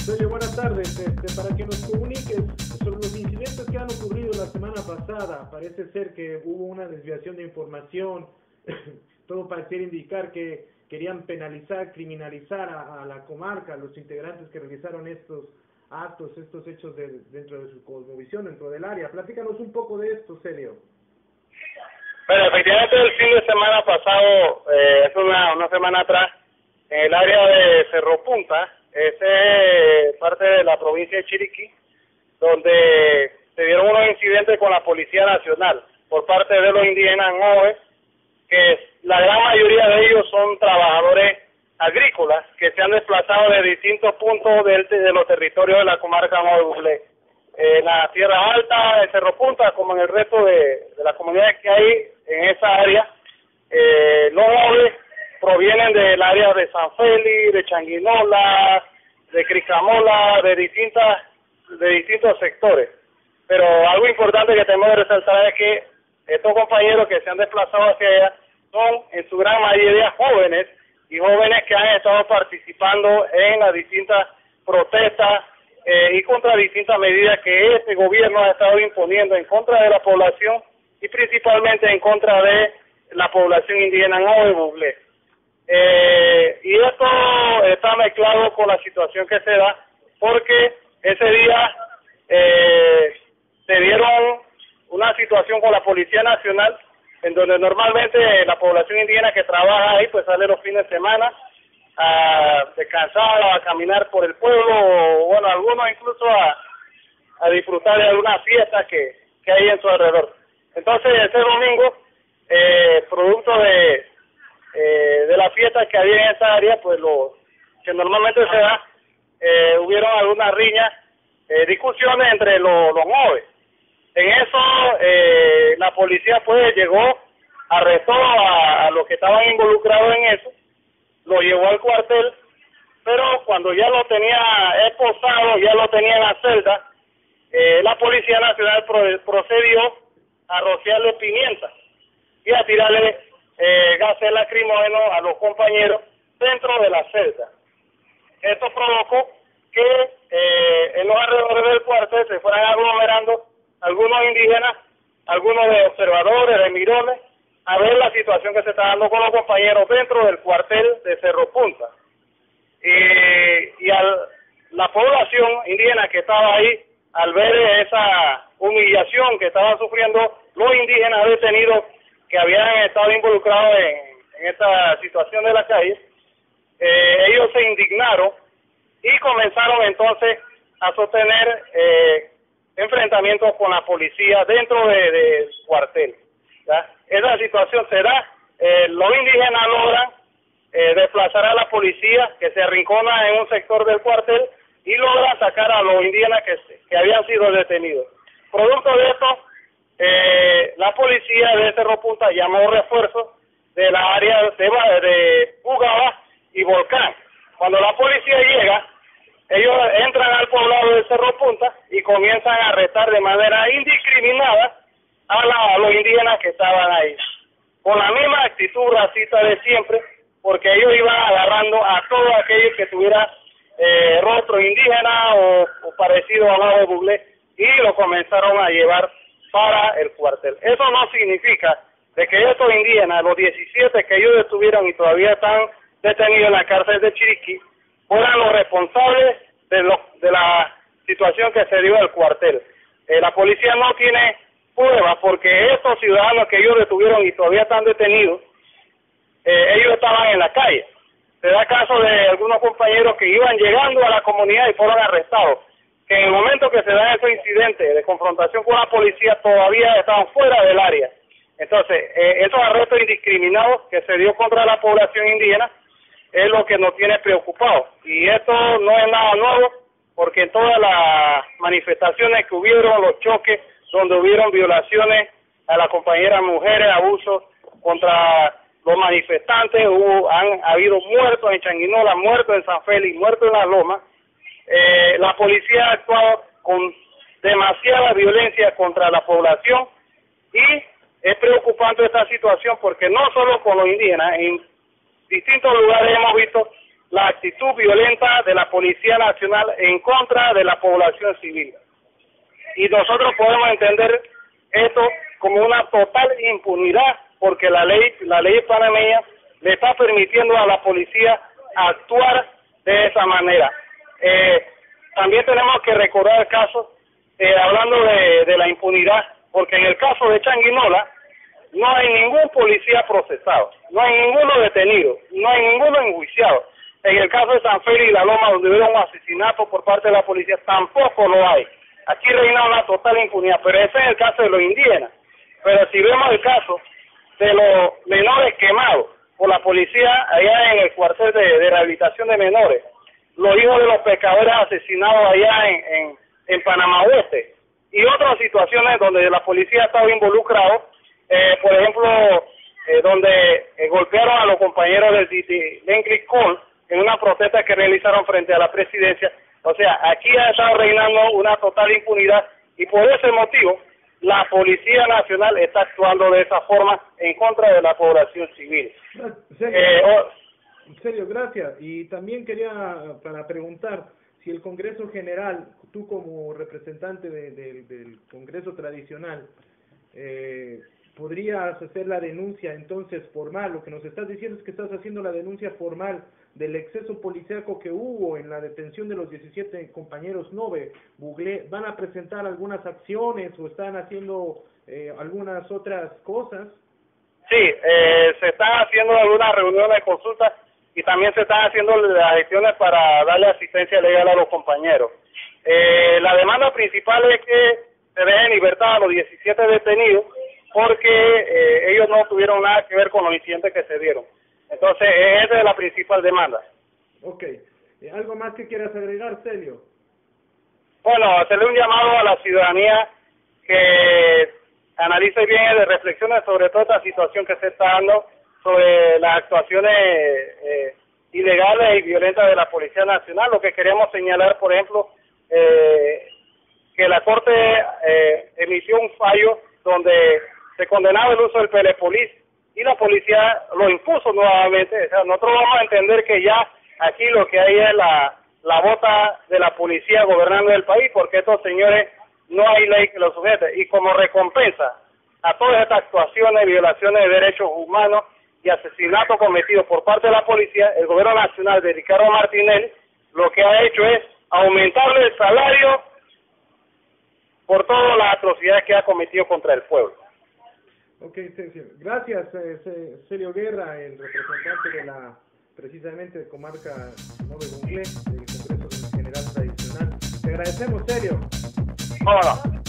Celio, buenas tardes. Para que nos comuniques sobre los incidentes que han ocurrido la semana pasada. Parece ser que hubo una desviación de información. Todo parecía indicar que querían penalizar, criminalizar a la comarca, a los integrantes que realizaron estos actos, estos hechos dentro de su cosmovisión, dentro del área. Platícanos un poco de esto, Celio. Bueno, efectivamente el fin de semana pasado, es una semana atrás, en el área de Cerro Punta, es parte de la provincia de Chiriquí, donde se dieron unos incidentes con la Policía Nacional por parte de los indígenas Ngove, que la gran mayoría de ellos son trabajadores agrícolas que se han desplazado de distintos puntos de los territorios de la comarca Ngove-Buglé. En la Tierra Alta, en Cerro Punta, como en el resto de las comunidades que hay en esa área, los Ngove provienen del área de San Félix, de Changuinola, de Cricamola, de distintos sectores. Pero algo importante que tenemos que resaltar es que estos compañeros que se han desplazado hacia allá son en su gran mayoría jóvenes y jóvenes que han estado participando en las distintas protestas y contra distintas medidas que este gobierno ha estado imponiendo en contra de la población y principalmente en contra de la población indígena Ngove-Buglé. Y esto está mezclado con la situación que se da porque ese día se dieron una situación con la Policía Nacional en donde normalmente la población indígena que trabaja ahí pues sale los fines de semana a descansar, a caminar por el pueblo o bueno, algunos incluso a disfrutar de alguna fiesta que hay en su alrededor. Entonces ese domingo, producto de la fiesta que había en esa área, pues lo que normalmente se da, hubieron algunas riñas, discusiones entre los Ngove. En eso la policía pues llegó, arrestó a los que estaban involucrados en eso, lo llevó al cuartel, pero cuando ya lo tenía esposado, ya lo tenía en la celda, la Policía Nacional procedió a rociarle pimienta y a tirarle gases lacrimógenos a los compañeros dentro de la celda. Esto provocó que en los alrededores del cuartel se fueran aglomerando algunos indígenas, algunos de observadores, de mirones, a ver la situación que se está dando con los compañeros dentro del cuartel de Cerro Punta. Y la población indígena que estaba ahí, al ver esa humillación que estaban sufriendo los indígenas detenidos que habían estado involucrados en esta situación de la calle, ellos se indignaron y comenzaron entonces a sostener enfrentamientos con la policía dentro del cuartel. ¿Ya? Esa situación se da, los indígenas logran desplazar a la policía que se arrincona en un sector del cuartel y logran sacar a los indígenas que habían sido detenidos. Producto de esto, la policía de Cerro Punta llamó refuerzos de la área de Ugaba y Volcán. Cuando la policía llega, ellos entran al poblado de Cerro Punta y comienzan a arrestar de manera indiscriminada a los indígenas que estaban ahí, con la misma actitud racista de siempre, porque ellos iban agarrando a todos aquellos que tuvieran rostro indígena o parecido a Ngove-Buglé y lo comenzaron a llevar para el cuartel. Eso no significa de que estos indígenas, los 17 que ellos detuvieron y todavía están detenidos en la cárcel de Chiriquí, fueran los responsables de la situación que se dio en el cuartel. La policía no tiene pruebas porque estos ciudadanos que ellos detuvieron y todavía están detenidos, ellos estaban en la calle. Se da caso de algunos compañeros que iban llegando a la comunidad y fueron arrestados, que en el momento que se dan esos incidentes de confrontación con la policía todavía estaban fuera del área. Entonces, esos arrestos indiscriminados que se dio contra la población indígena es lo que nos tiene preocupados. Y esto no es nada nuevo, porque en todas las manifestaciones que hubieron, los choques, donde hubieron violaciones a las compañeras mujeres, abusos contra los manifestantes, han habido muertos en Changuinola, muertos en San Félix, muertos en Las Lomas. La policía ha actuado con demasiada violencia contra la población y es preocupante esta situación porque no solo con los indígenas, en distintos lugares hemos visto la actitud violenta de la Policía Nacional en contra de la población civil. Y nosotros podemos entender esto como una total impunidad, porque la ley panameña le está permitiendo a la policía actuar de esa manera. También tenemos que recordar el caso, hablando de la impunidad, porque en el caso de Changuinola no hay ningún policía procesado, no hay ninguno detenido, no hay ninguno enjuiciado. En el caso de San Félix y La Loma, donde hubo un asesinato por parte de la policía, tampoco lo hay. Aquí reina una total impunidad, pero ese es el caso de los indígenas. Pero si vemos el caso de los menores quemados por la policía allá en el cuartel de rehabilitación de menores, los hijos de los pescadores asesinados allá en Panamá Oeste, y otras situaciones donde la policía ha estado involucrado, por ejemplo, donde golpearon a los compañeros del Lengley Call en una protesta que realizaron frente a la presidencia. O sea, aquí ha estado reinando una total impunidad, y por ese motivo la Policía Nacional está actuando de esa forma en contra de la población civil. Sergio, gracias. Y también quería para preguntar si el Congreso General, tú como representante del Congreso tradicional, podrías hacer la denuncia entonces formal. Lo que nos estás diciendo es que estás haciendo la denuncia formal del exceso policíaco que hubo en la detención de los 17 compañeros Nove Buglé. ¿Van a presentar algunas acciones o están haciendo algunas otras cosas? Sí, se están haciendo algunas reuniones de consulta y también se están haciendo las gestiones para darle asistencia legal a los compañeros. La demanda principal es que se deje en libertad a los 17 detenidos, porque ellos no tuvieron nada que ver con los incidentes que se dieron. Entonces, esa es la principal demanda. Ok. ¿Algo más que quieras agregar, Celio? Bueno, hacerle un llamado a la ciudadanía que analice bien y reflexione sobre toda esta situación que se está dando, sobre las actuaciones ilegales y violentas de la Policía Nacional. Lo que queremos señalar, por ejemplo, que la Corte emitió un fallo donde se condenaba el uso del Pelepolis y la policía lo impuso nuevamente. O sea, nosotros vamos a entender que ya aquí lo que hay es la bota de la policía gobernando el país, porque estos señores no hay ley que los sujete. Y como recompensa a todas estas actuaciones, violaciones de derechos humanos y asesinatos cometidos por parte de la policía, el gobierno nacional de Ricardo Martinelli lo que ha hecho es aumentarle el salario por todas las atrocidades que ha cometido contra el pueblo. Ok, Sergio. Gracias, Celio Guerra, el representante de precisamente de comarca Nove Buglé, del Congreso General Tradicional. Te agradecemos, Celio. Hola.